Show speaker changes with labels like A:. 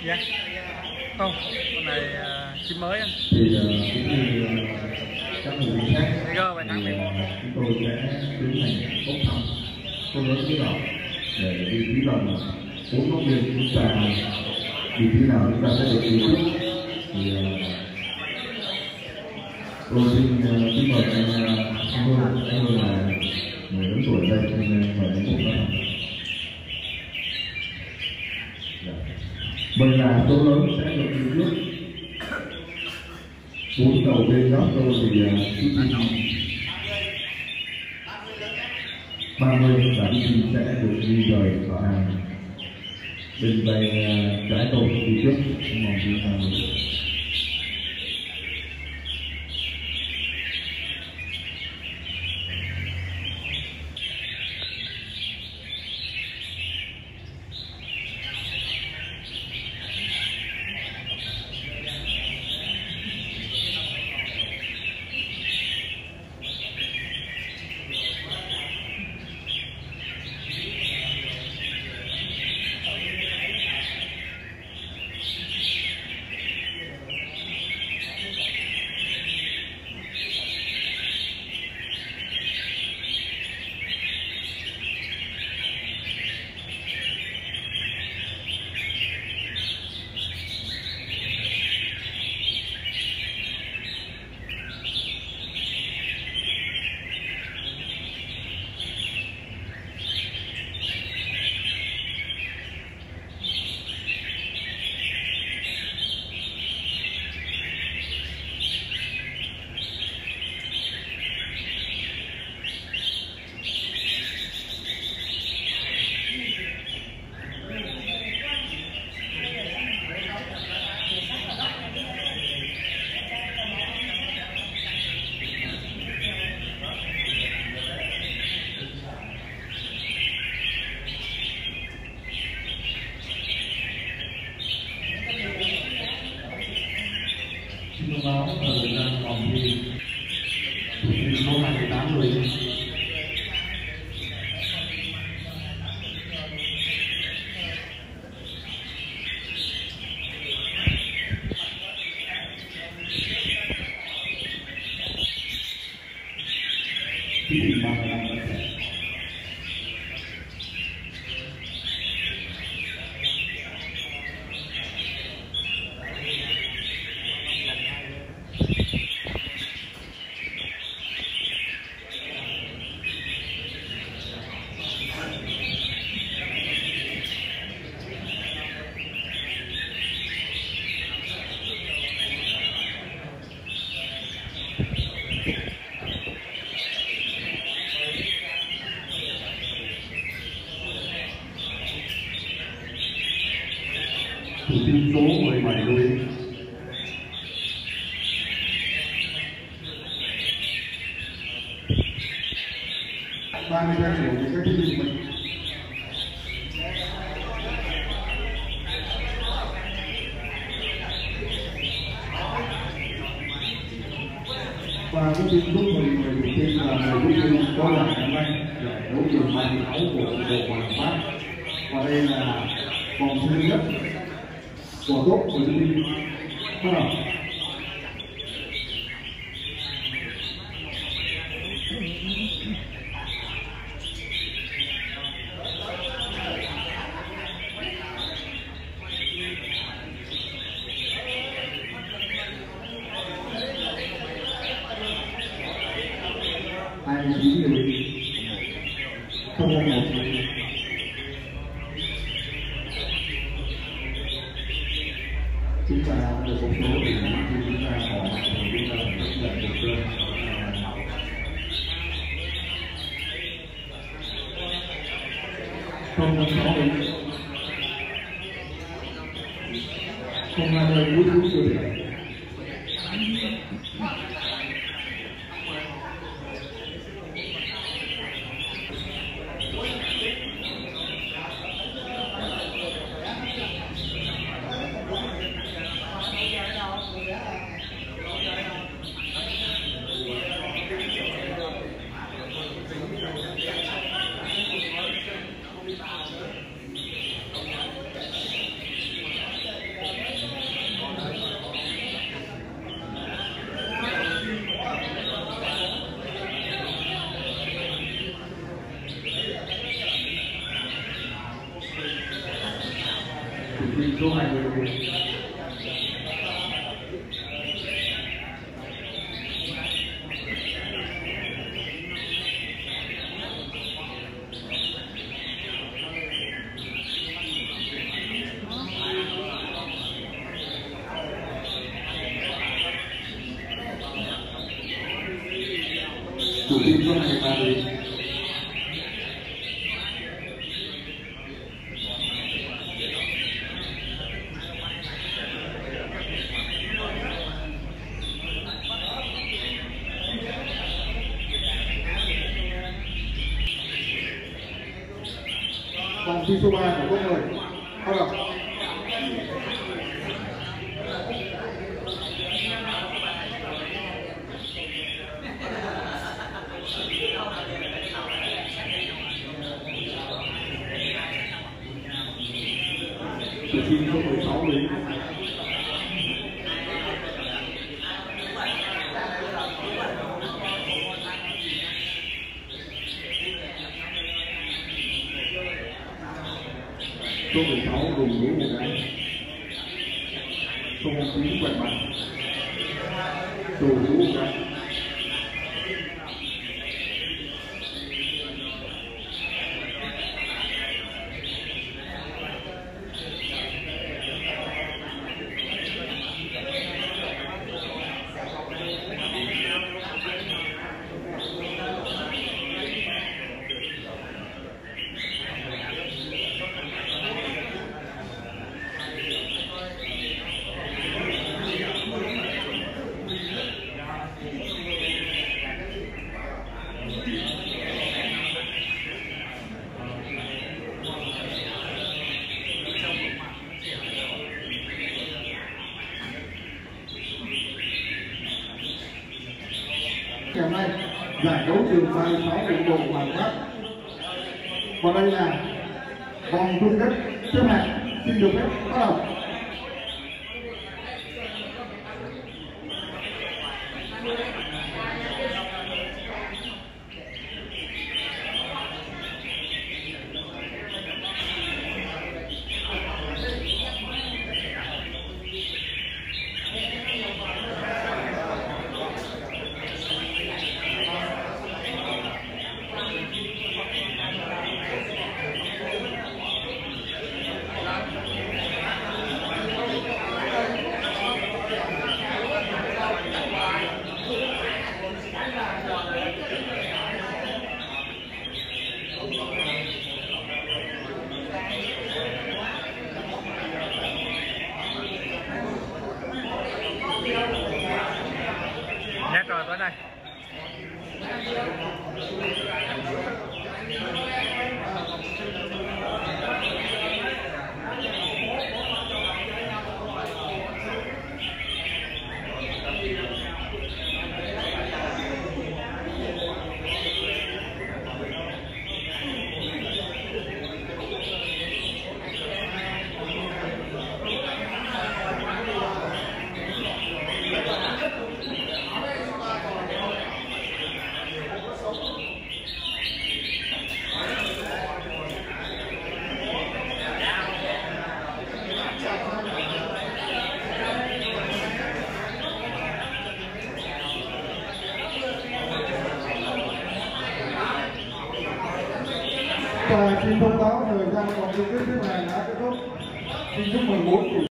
A: Dạ. Không, con này chim mới anh.
B: Thì cũng như các người khác
A: thì
B: chúng tôi sẽ tiến hành bốc thăm không lớn cái nào để vị trí rằng 4 góc viên chúng ta vị trí nào chúng ta sẽ được đi trước. Thì tôi xin mời anh Hương là người lớn tuổi đây, nên mời đến bốc thăm. Mình là số lớn sẽ được đi trước. 4 đầu bên đó tôi thì chúng 30 và đi sẽ được di rời vào hàng bên tay trái tôi đi trước, mong đi vào. Thông báo thời gian vòng thi số 28 người. Thủ tin số 17 lưu ý. Ba mươi hai triệu các thí sinh mình. Và cái tin lúc mình thủ tin là người thủ tin có là ngày nay giải đấu trường 36 của bộ Hoàng Pháp. Và đây là vòng thứ nhất của tốt của chương trình bắt đầu. Hai mươi chín người không một chúng ta được một số thì chúng ta có chúng ta nhận được cơn không sáu không 20 phút chưa thể. Thủ thi số 20. Thủ thi số 23. Vòng thi số 3 của các người bắt đầu. Thủ thi số 16 Lý. Số 16 Đùng Lũ một cái. Số 9 Quẹt Mặt. Đồ Lũ một cái. Ngày hôm nay giải đấu trường phái 6 đường bộ Hoàng Pháp. Và đây là vòng chung kết xếp hạng, xin được phép bắt đầu.
A: Nhắc rồi tới đây. Và xin thông báo thời gian vòng chung kết xếp hạng đã kết thúc. Xin chúc mừng 4